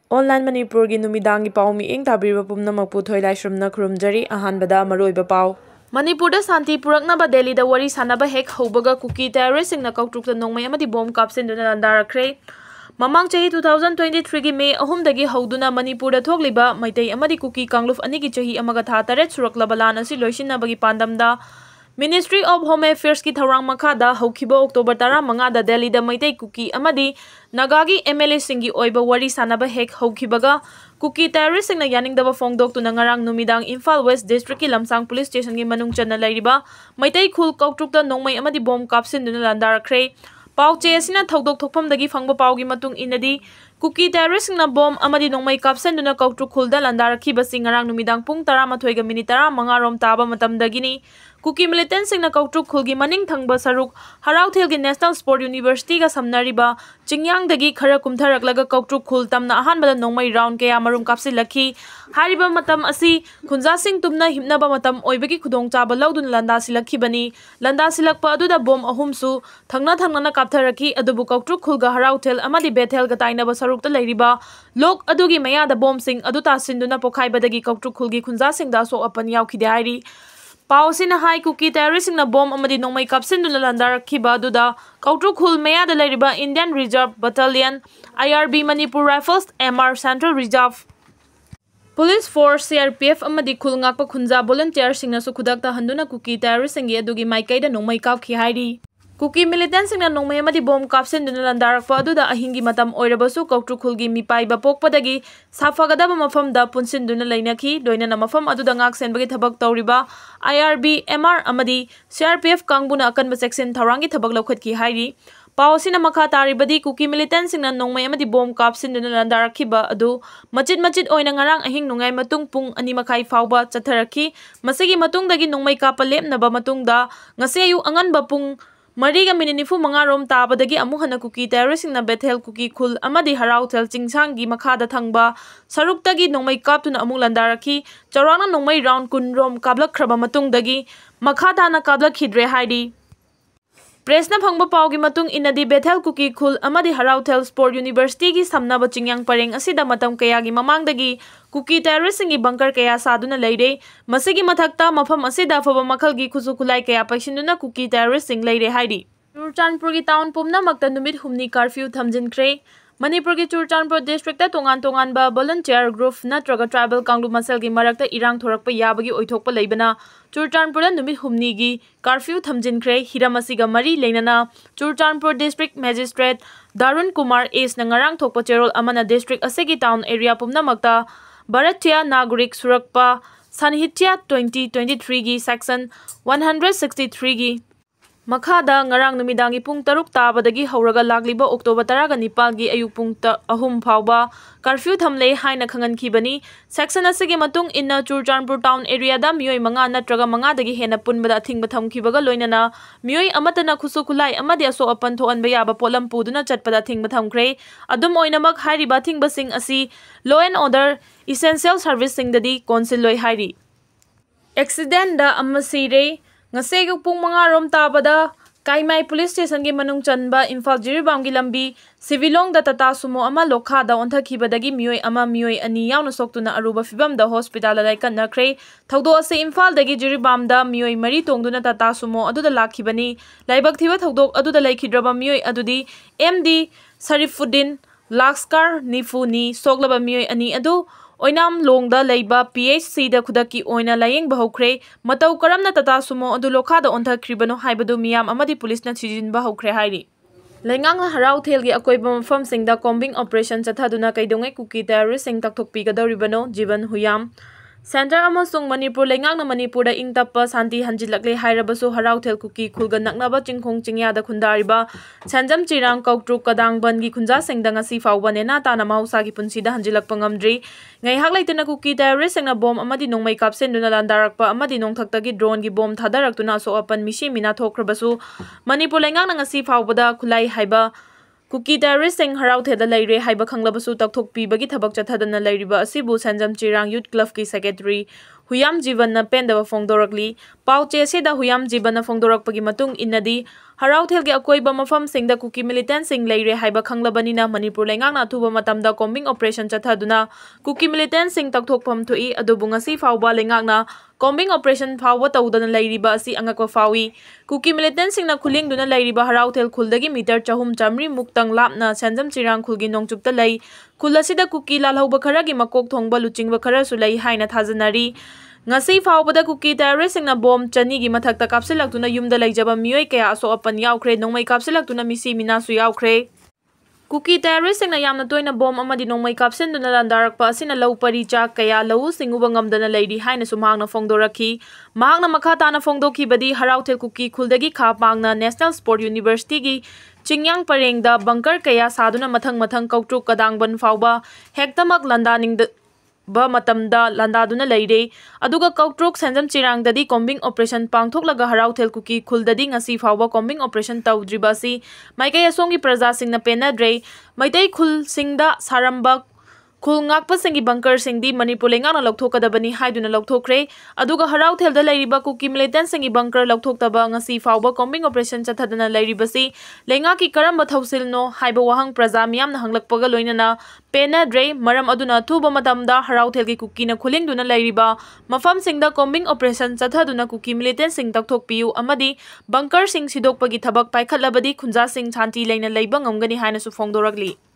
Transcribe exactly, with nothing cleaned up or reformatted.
Online Manipur gi numidangi pau mi ing tabiriba pumnamak puthoi laisrumna khurumjari ahanbada maroiba pau. Manipur da Santi Puraknaba Delhida wari SANNABA hek haubaga Kuki terroristsingna Kautrukta Nongmei Amadi Bom Kapsinduna Landarakhre. Mamang chahi two thousand twenty-three gi May ahumdagi hauduna Manipur da thogliba Maitai Amadi Kuki Kangluf anigi chahi amaga tha taret suraklaba lan asi loisinabagi pandamda Ministry of Home Affairs ki tharang makhada haukiba October thirty-five da Delhi da Maitai Kuki amadi Nagagi M L A singi oiba wari SANNABA hek haukibaga Kuki terroristsingna yaningdaba fongdoktuna ngarang numidang Imphal West District ki Lamsang Police Station gi manung channa lairiba Maitai khul Kautrukta Nongmei amadi Bom Kapsinduna Landarakhre Pau che asina thodok thokpamdagi fangba paugi matung inadi Kuki Millitansingna Bom Amadi Nongmei Kaptuna Kautruk khulda Landarakhre basing ngarang numidang pung thirty-one ga minute thirty-five rom taba matamdagini Kuki Millitansingna Kautruk khulgi maning thangba saruk Harauthel gi National Sport University ga samnariba Chingyangdagi khara kumtharaklaga Kautruk khul tamna ahanbada Nongmei round kaya marum kapsilakhi hariba matam asi khunjasing tumna himnaba matam oibagi khudongchaba laudun landa silakhibani landa silakpa aduda bom ahumsu thangna thangna kaptharaki adubu Kautruk khulga Harauthel amadi Bethel ga tainaba sarukta leiriba lok adugi mayada bom sing adu tasinduna pokhaibadagi Kautruk khulgi khunjasing da so apan yaukhide hairi Pausina hai Kuki Millitansingna Bom Amadi Nongmei Kaptuna Landarakhre aduda Kautruk khul mayada leiriba Indian Reserve Battalion I R B Manipur Rifles M R Central Reserve Police Force C R P F amadi khul ngakpa khunja volunteer singna su khudakta handuna Kuki terroristsingi adugi maikai da Nongmei kapkhi hairi Kuki Millitansingna Nongmei amadi Bom Kapsinduna Landarakhre aduda ahingi matam oirabasu Kautruk khulgi mipaiba pokpadagi safagadaba mafamda punsinduna lainakhi loinana mafam aduda ngak senbagi thabak tawriba I R B M R amadi C R P F kangbuna akanba section tharangi thabak laukhatki hairi Pausina makha taribadi Kuki Millitansingna Nongmei amadi Bom Kapsinduna Landarakhre adu machit machit oina ngarang ahing nungai matung pung ani makhai fauba chatharakhi masigi matungdagi Nongmei kapa lepnaba matungda ngase ayu anganba pung Mariga mininifu mga rom tabadagi amuhana Kuki terroristsingna Bethel Kuki khul amadi Harauthel chingsangi makhada thangba saruktagi Nongmei Kaptuna amuk Landarakhre chaurangna Nongmei round kun rom kablakhraba matungdagi makhadana kablakhidre hairi Presna phangba paugi matung inadi Bethel Kuki khul amadi Harauthel Sport University gi samnaba chingyang pareng asida matam kayagi mamangdagi Kuki terroristsingi bunker kaya saduna leire masigi mathakta mafam asida faba makhalgi khusu khulai kaya paisinduna Kuki terroristsing leire hairi Churchanpur gi town pumna makta numit humni curfew thamjinkhre Manipur gi Churchanpur district ta tongan tongan ba volunteer group natraga tribal kanglu masal gi marakta irang thorakpa yabagi oithokpa leibana Churchanpur da numit humni gi curfew thamjinkhre hiramasiga mari leinana Churchanpur district magistrate Darun Kumar Ace na ngarang thokpa cherol amana district asegi town area pumna makta Bharatiya Nagurik Surakpa Sanhitya twenty twenty-three gi section one sixty-three gi Makhada ngarang numidangi pung taruk tabadagi hauraga lagliba October thirty-nine gi ayuk pung ahum phauba curfew thamle haina khangankibani section asigi matung inna Churchanpur town area da mioi manga natraga manga dagi hena punbada thingba thamkibaga loinana mioi amatana khusu khulai amadi aso apan thoanba yaba polam puduna chatpada thingba thamkhre adum oinamak hairiba thingba sing asi law and order essential service sing dadi council loi hairi accident da amasire Ngasegu pung mga rom tabada Kaimai Police Station gi manung chanba Imphal Jiribam gi lambi Civilong da tata sumo ama lokha da onthakibadagi mioi ama mioi ani yauna soktuna aruba fibam da hospital lai kanakre thaudo ase Imphal dagi Jiribam da mioi mari tongduna tata sumo aduda lakhibani laibak thiba thaudok aduda laikhidraba mioi adudi M D Sarifuddin Lakskar Nifuni soglaba mioi ani adu Oinam longda leiba P H C da khudaki oina layeng bahokre matau karamna tata sumo adu lokha da ontha kribano haibadu miyam amadi police na chijin bahokre hairi Lengang Harauthel gi akoiba mafam singda combing operation chathaduna kaidongai Kuki terrorist sing takthokpi gadoribano Jiban Huyam Center amasung Manipur lengang na Manipur da ingtappa santi hanjilakle hairabasu Harauthel Kuki khulga naknaba chingkhong chingya da khundariba Sanjam Chirang Kautruk Kadang Ban gi khunja sengda ngasi fawba nena ta na mahausa gi punsida hanjilakpa ngamdri ngai hak laituna Kuki Millitansingna Bom Amadi Nongmei Kaptuna Landarakhre amadi nongthaktagi drone gi bom thadaraktuna so apan mishi mina thokrabasu Manipur lengang na ngasi fawbada khulai haiba Kuki terroristsing Harauthel da leire haiba khanglabasu takthokpi bagi thabak chathadana leiriba asibu Sanjam Chirang Youth Club ki secretary Huyam Jibanna pendaba fongdorakli pauche seda Huyam Jibanna fongdorakpagi matung innadi Harautelgi akoiba mafamsingda Kuki Millitansing leire haiba khanglabanina Manipur lengakna athuba matamda combing operation chathaduna Kuki Millitansing takthokpham thui adubu ngasi fawba lengakna combing operation fawba tawdana leiriba asi angakwa fawi Kuki Millitansingna khulingduna leiriba Harautel khuldagi meter chahum chamri muktang lapna sanjam chirang khulgi nongchupta lei khul asida Kuki lalhauba kharagi makok thongba luchingba khara su lei haina thajanari ngasi fawbada Kuki terroristsingna bom chani gi mathakta kapsilaktuna yumda leijaba miyoi kaya aso apan yaukre Nongmei kapsilaktuna misi minasu yaukre Kuki terroristsingna yamna toina bom amadi Nongmei kapsinduna landarakpa asina lau paricha kaya lau singuba ngamdana leiri haina sumhangna fongdorakhi mahangna makha tana fongdokhibadi Harautel Kuki khulдagi kha pangna National Sport University gi Chingyang parengda bunker kaya saduna mathang mathang kautruk kadangban fawba hektamak landaning ba matamda landaduna leire aduga kautruk sanjam chirangdadi combing operation pangthoklaga Harautel Kuki khuldadi ngasi fawba combing operation tawdribasi maikai asongi praja singna penadre maitai khul singda saramba khul ngakpa singi bunker singdi Manipur lengana lokthokadabani haiduna lokthokre aduga Harautel da leiriba Kuki Millitansingna bunker lokthokdaba ngasi fawba combing operation chathadana leiribasi lenga ki karamba thausilno haiba wahang praja miyamna hanglakpaga loinana penadre maram aduna thuba matamda Harautel gi Kuki na khulingduna leiriba mafam singda combing operation chathaduna Kuki Millitansing takthokpiu amadi bunker sing sidokpagi thabak paikhatlabadi khunja sing chanti leina leiba ngamgani haina su fongdorakli